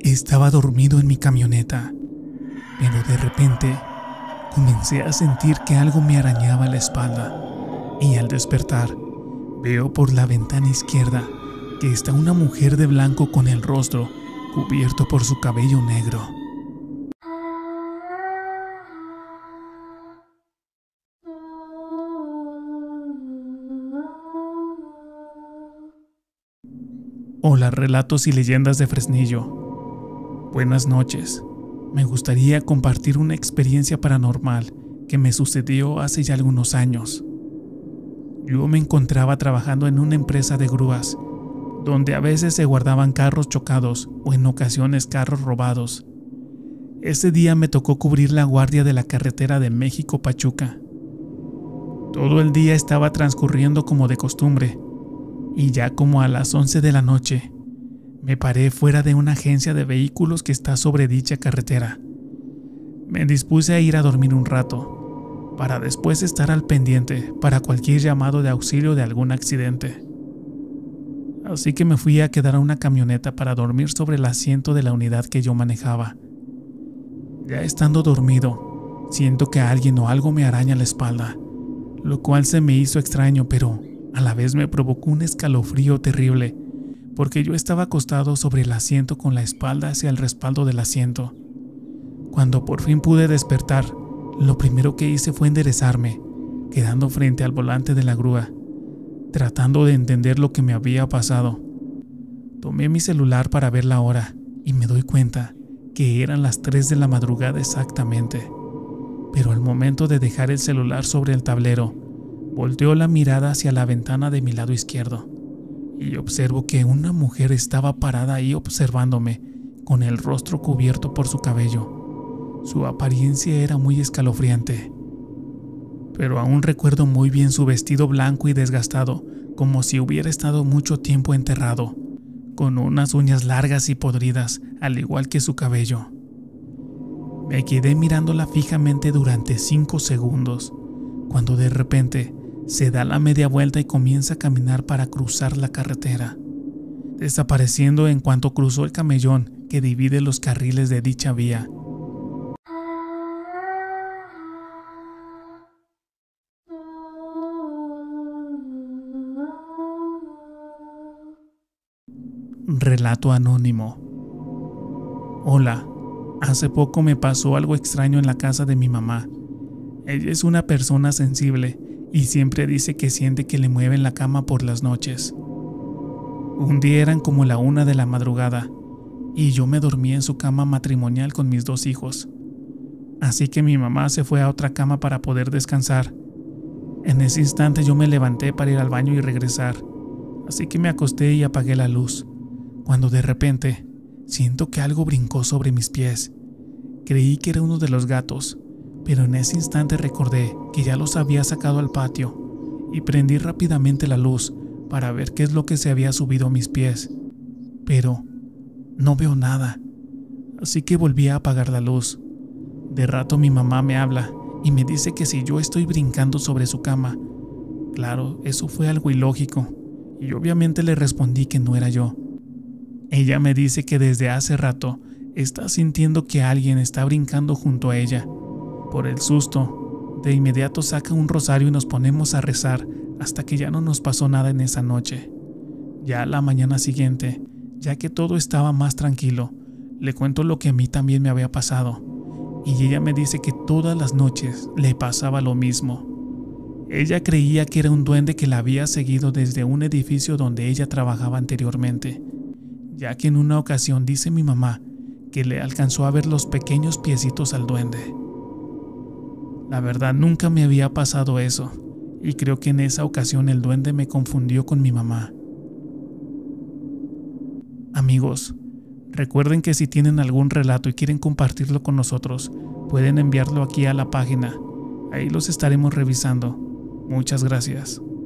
Estaba dormido en mi camioneta, pero de repente comencé a sentir que algo me arañaba la espalda y al despertar veo por la ventana izquierda que está una mujer de blanco con el rostro cubierto por su cabello negro. Hola, relatos y leyendas de Fresnillo. Buenas noches. Me gustaría compartir una experiencia paranormal que me sucedió hace ya algunos años. Yo me encontraba trabajando en una empresa de grúas, donde a veces se guardaban carros chocados o en ocasiones carros robados. Ese día me tocó cubrir la guardia de la carretera de México-Pachuca. Todo el día estaba transcurriendo como de costumbre, y ya como a las 11 de la noche, me paré fuera de una agencia de vehículos que está sobre dicha carretera. Me dispuse a ir a dormir un rato, para después estar al pendiente para cualquier llamado de auxilio de algún accidente. Así que me fui a quedar a una camioneta para dormir sobre el asiento de la unidad que yo manejaba. Ya estando dormido, siento que alguien o algo me araña la espalda, lo cual se me hizo extraño, pero a la vez me provocó un escalofrío terrible, porque yo estaba acostado sobre el asiento con la espalda hacia el respaldo del asiento. Cuando por fin pude despertar, lo primero que hice fue enderezarme, quedando frente al volante de la grúa, tratando de entender lo que me había pasado. Tomé mi celular para ver la hora y me doy cuenta que eran las 3 de la madrugada exactamente. Pero al momento de dejar el celular sobre el tablero, volteo la mirada hacia la ventana de mi lado izquierdo y observo que una mujer estaba parada ahí observándome con el rostro cubierto por su cabello. Su apariencia era muy escalofriante, pero aún recuerdo muy bien su vestido blanco y desgastado, como si hubiera estado mucho tiempo enterrado, con unas uñas largas y podridas, al igual que su cabello. Me quedé mirándola fijamente durante 5 segundos, cuando de repente se da la media vuelta y comienza a caminar para cruzar la carretera, desapareciendo en cuanto cruzó el camellón que divide los carriles de dicha vía. Relato anónimo. Hola, hace poco me pasó algo extraño en la casa de mi mamá. Ella es una persona sensible y siempre dice que siente que le mueven la cama por las noches. Un día eran como la 1 de la madrugada y yo me dormí en su cama matrimonial con mis 2 hijos. Así que mi mamá se fue a otra cama para poder descansar. En ese instante yo me levanté para ir al baño y regresar, así que me acosté y apagué la luz, cuando de repente siento que algo brincó sobre mis pies. Creí que era uno de los gatos, pero en ese instante recordé que ya los había sacado al patio y prendí rápidamente la luz para ver qué es lo que se había subido a mis pies. Pero no veo nada, así que volví a apagar la luz. De rato mi mamá me habla y me dice que si yo estoy brincando sobre su cama. Claro, eso fue algo ilógico, y obviamente le respondí que no era yo. Ella me dice que desde hace rato está sintiendo que alguien está brincando junto a ella. Por el susto, de inmediato saca un rosario y nos ponemos a rezar hasta que ya no nos pasó nada en esa noche. Ya a la mañana siguiente, ya que todo estaba más tranquilo, le cuento lo que a mí también me había pasado, y ella me dice que todas las noches le pasaba lo mismo. Ella creía que era un duende que la había seguido desde un edificio donde ella trabajaba anteriormente, ya que en una ocasión dice mi mamá que le alcanzó a ver los pequeños piecitos al duende. La verdad, nunca me había pasado eso, y creo que en esa ocasión el duende me confundió con mi mamá. Amigos, recuerden que si tienen algún relato y quieren compartirlo con nosotros, pueden enviarlo aquí a la página. Ahí los estaremos revisando. Muchas gracias.